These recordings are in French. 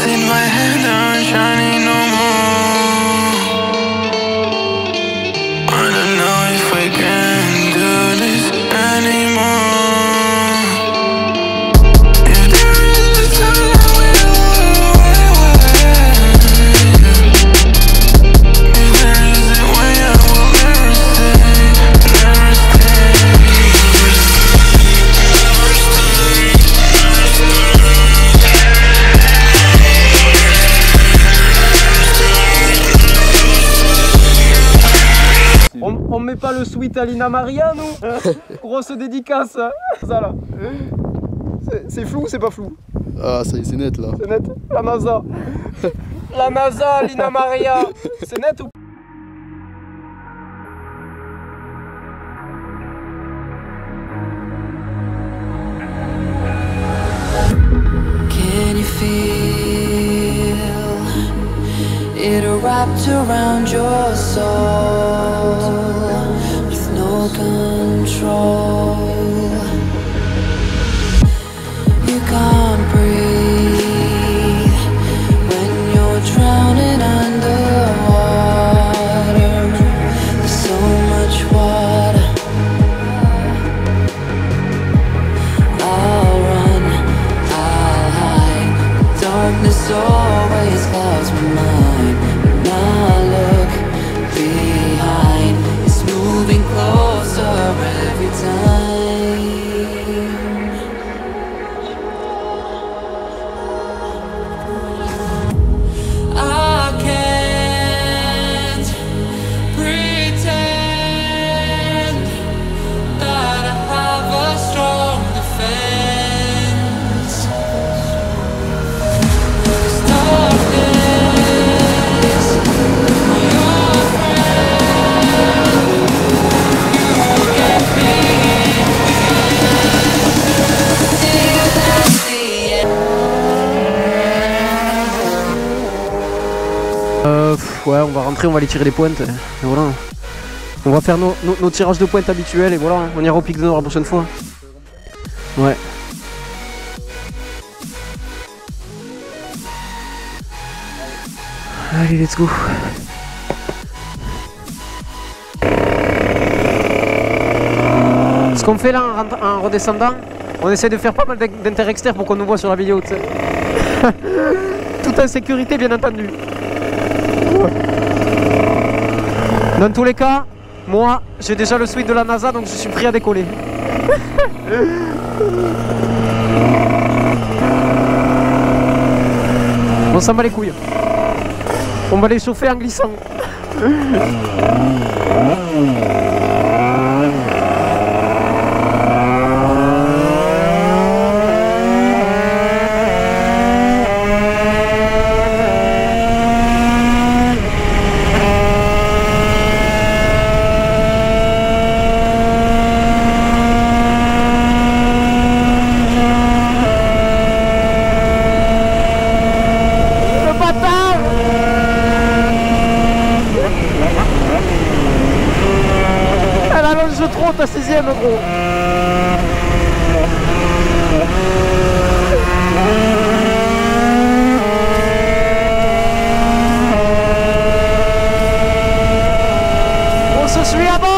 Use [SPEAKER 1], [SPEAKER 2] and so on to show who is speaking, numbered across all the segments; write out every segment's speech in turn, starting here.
[SPEAKER 1] in my hand aren't shining no more. Wanna know if we can do this anymore. If there is a time we'll if there is a way I will never stay, never stay.
[SPEAKER 2] On met pas le sweat à Lina Maria, nous. Grosse dédicace. Ça là. C'est flou ou c'est pas flou?
[SPEAKER 3] Ah, ça y est, c'est net là.
[SPEAKER 2] C'est net. La NASA. La NASA, Lina Maria. C'est net ou?
[SPEAKER 4] Can you feel it wrapped around your soul with no control? You can't breathe when you're drowning underwater. There's so much water. I'll run, I'll hide. Darkness always clouds my mind. When I look behind, it's moving closer every time. I can't pretend that I have a strong defense. Darkness, your friend, you get me till that's the end.
[SPEAKER 2] Ouais, on va rentrer, on va aller tirer les pointes. Et voilà. On va faire nos tirages de pointes habituels et voilà, on ira au pic de Nord la prochaine fois. Ouais. Allez, let's go. Ce qu'on fait là en redescendant, on essaie de faire pas mal d'inter-extérieur pour qu'on nous voit sur la vidéo, tu sais. Tout en sécurité, bien entendu. Dans tous les cas, moi, j'ai déjà le sweat de la NASA, donc je suis prêt à décoller. On s'en bat les couilles. On va les chauffer en glissant. Trop ta 6ème gros. On se suit à bord.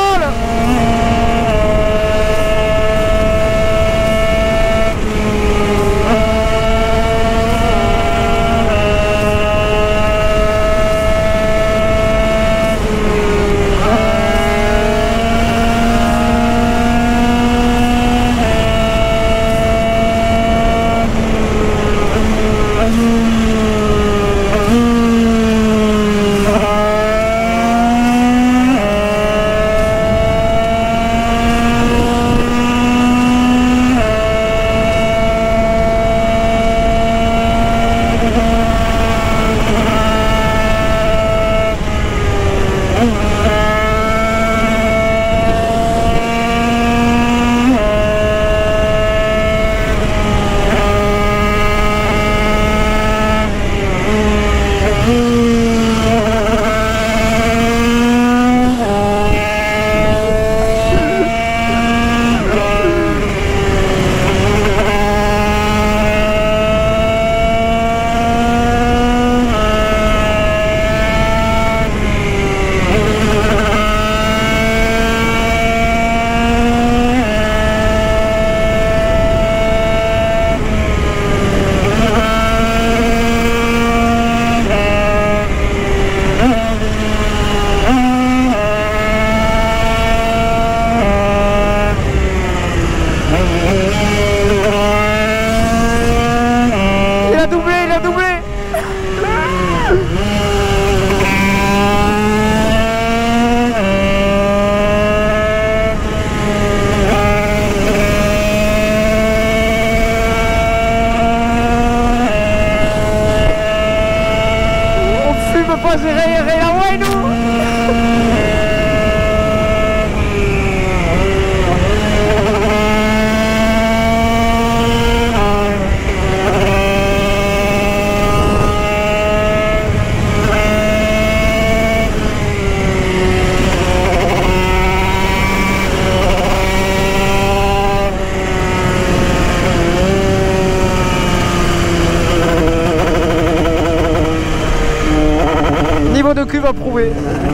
[SPEAKER 2] vécu va prouver.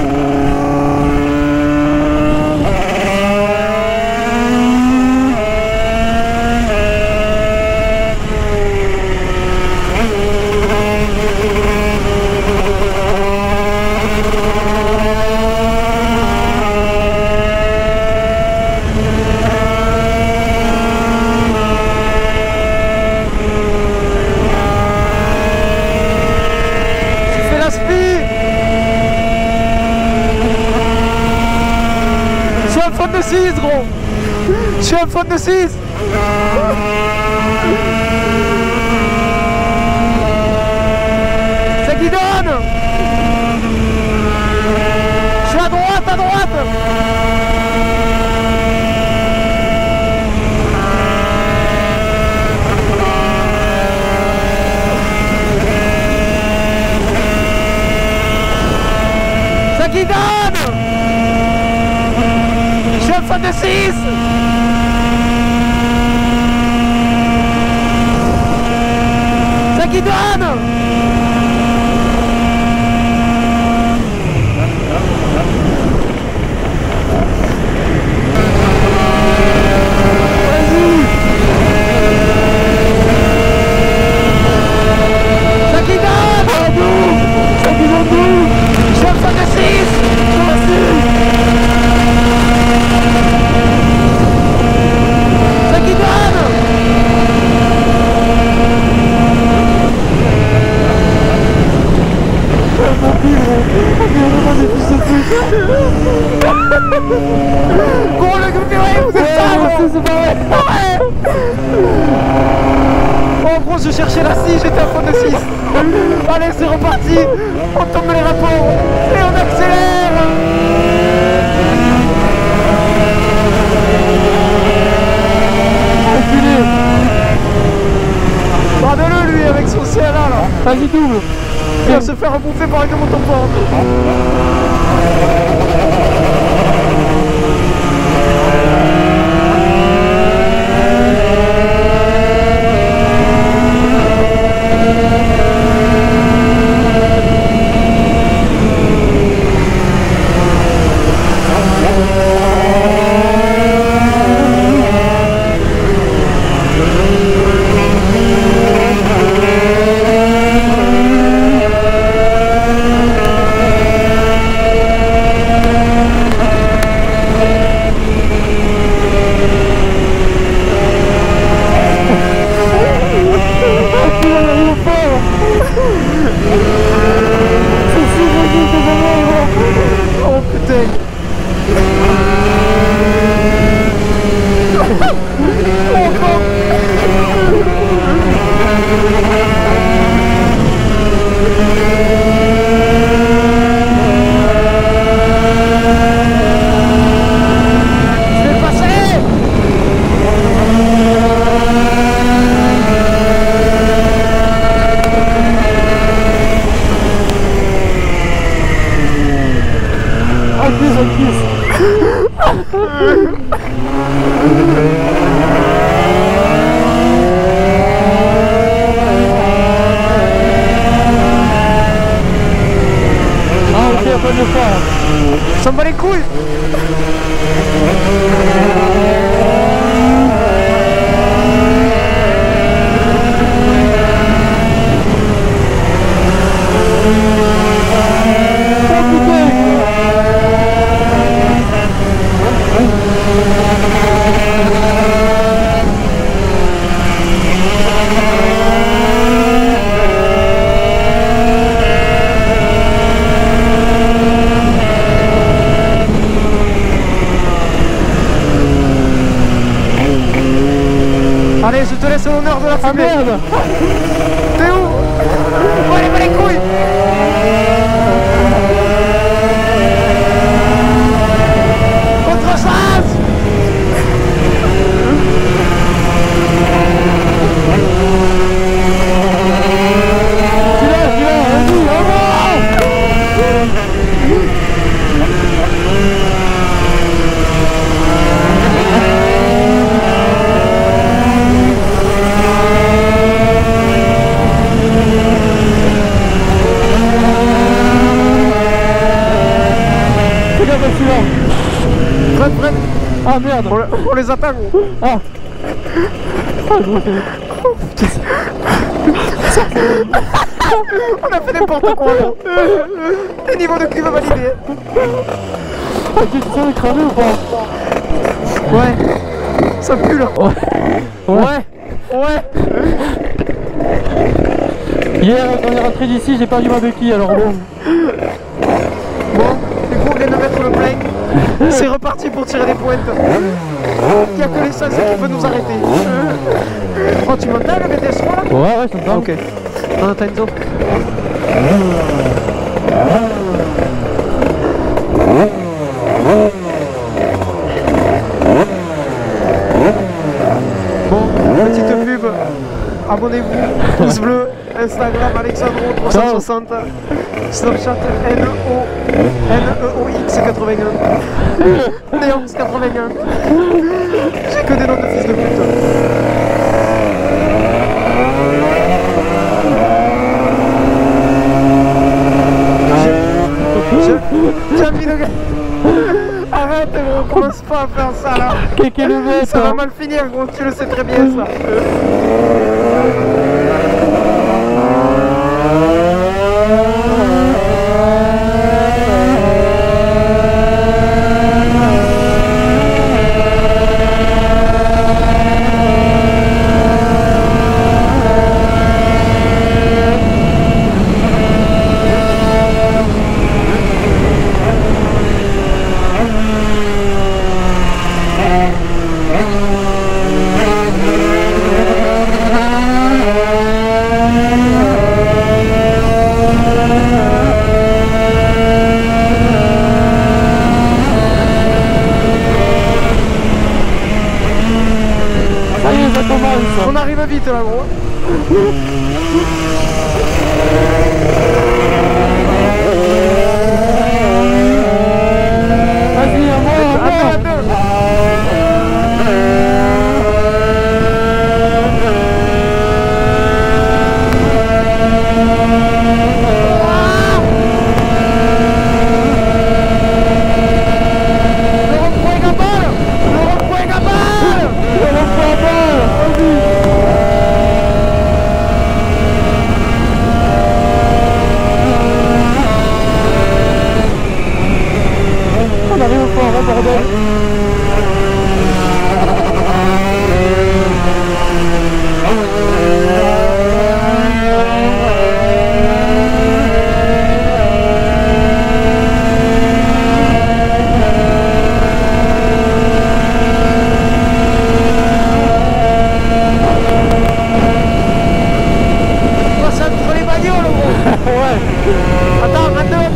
[SPEAKER 3] de 6, gros. Je suis un faute de 6. C'est qui donne. Je suis à droite, à droite. C'est qui donne. Je suis un faute de 6. C'est qui donne. Gros le gouvernement, vous êtes sale. C'est pas vrai. Oh gros, je cherchais la 6, j'étais à fond de 6. Allez, c'est reparti. On tombe les rapports et on accélère. Enculé. Pardonne-le lui avec son CLA là. Vas-y double. Il va se faire bouffer par un camion tampon. Ça me bat les couilles. Allez, je te laisse l'honneur de la fumée. Ah merde. T'es où? Oh, allez, les couilles. Contre-chasse. merde. On les attend gros.
[SPEAKER 2] Ah.
[SPEAKER 3] On a fait n'importe quoi gros. Le niveau de cuve validé.
[SPEAKER 2] Ah, tu te sens cramé ou pas?
[SPEAKER 3] Ouais. Ça pue là.
[SPEAKER 2] Ouais. Hier quand on est rentré d'ici j'ai perdu ma béquille alors bon.
[SPEAKER 3] Bon, du coup on vient de mettre le plein. C'est reparti pour tirer des pointes. Il n'y a que l'essence qui peut nous arrêter. Oh tu m'entends le BTS3 là?
[SPEAKER 2] Ouais je t'entends.
[SPEAKER 3] Ok. On attend Enzo. Bon, petite pub. Abonnez-vous, pouce bleu, Instagram Alexandro360, Snapchat NEOX81, Neox81. J'ai que des noms de fils de pute. J'ai envie de... Arrête gros, commence pas à faire ça là.
[SPEAKER 2] Qu'est-ce le mec?
[SPEAKER 3] Ça va mal finir gros, tu le sais très bien ça. On arrive vite là gros.
[SPEAKER 2] Vas-y, à moi. On arrive au fort, hein, bordel.
[SPEAKER 3] Passe entre les bagnoles gros.
[SPEAKER 2] Ouais.
[SPEAKER 3] Attends, à deux.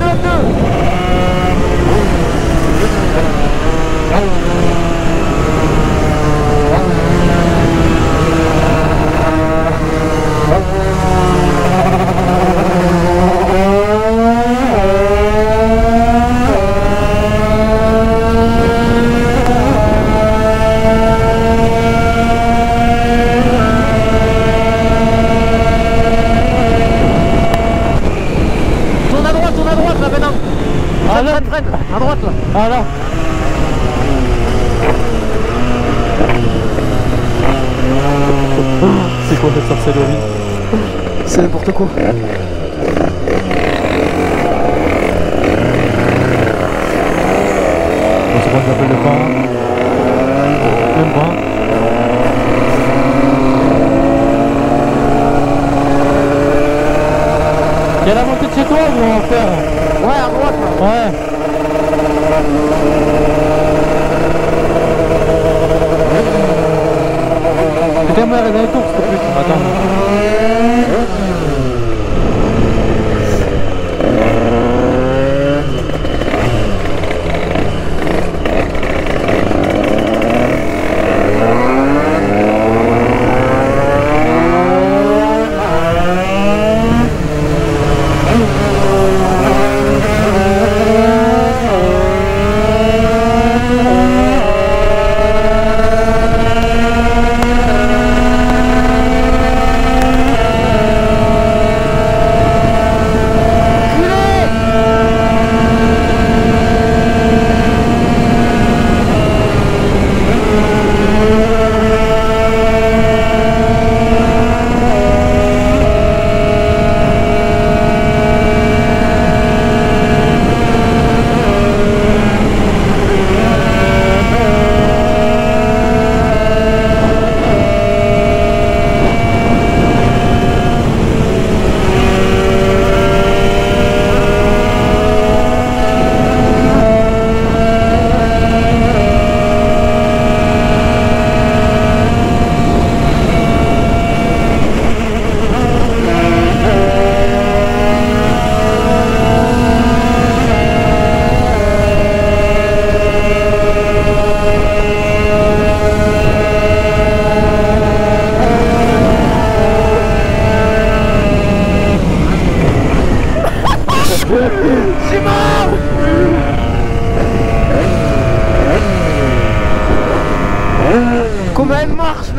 [SPEAKER 3] Tourne à droite là maintenant.
[SPEAKER 2] Ah là.
[SPEAKER 3] Freine, à droite là.
[SPEAKER 2] Ah là. C'est quoi cette sorcellerie?
[SPEAKER 3] C'est n'importe quoi.
[SPEAKER 2] On se prend un appel de pas. Même pas. Il y a la montée de chez toi ou on va faire?
[SPEAKER 3] Ouais, à droite là.
[SPEAKER 2] Ouais. Putain, moi, dans les tours, s'il te plaît. Attends.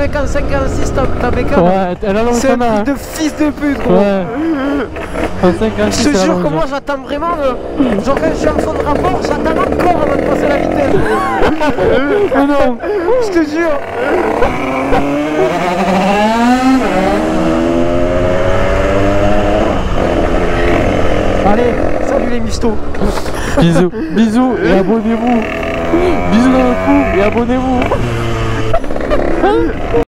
[SPEAKER 3] savais qu'en 5 et en 6 ta bécane.
[SPEAKER 2] Ouais, elle allonge
[SPEAKER 3] C'est un
[SPEAKER 2] son main.
[SPEAKER 3] truc de fils de pute, gros.
[SPEAKER 2] Ouais. En 5 ans,
[SPEAKER 3] Je te jure que moi j'attends vraiment, genre quand je suis en fond de rapport, j'attends encore avant de passer la vitesse.
[SPEAKER 2] Oh non.
[SPEAKER 3] Je te jure. Allez, salut les mistos.
[SPEAKER 2] Bisous, bisous et abonnez-vous. Bisous dans le cou et abonnez-vous.